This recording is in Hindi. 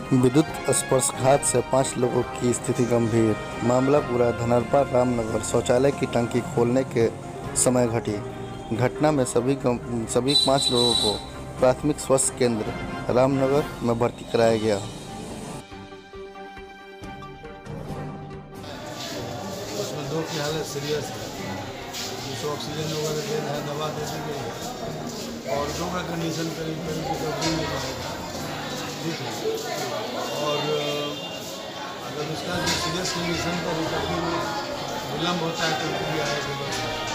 विद्युत स्पर्शघात से 5 लोगों की स्थिति गंभीर। मामला पूरा धनरपा रामनगर शौचालय की टंकी खोलने के समय घटी। घटना में सभी 5 लोगों को प्राथमिक स्वास्थ्य केंद्र रामनगर में भर्ती कराया गया। उसमें 2 की हालत सीरियस है, जिसको ऑक्सीजन वगैरह दे रहा है, दवा दे दी गई है और 2 का कंडीशन करीब रिकवरी में जाएगा। ठीक है। और अगर उसका जो सीरियस कंडीशन का रिकवरी में विलम्ब होता है तो भी आएगा।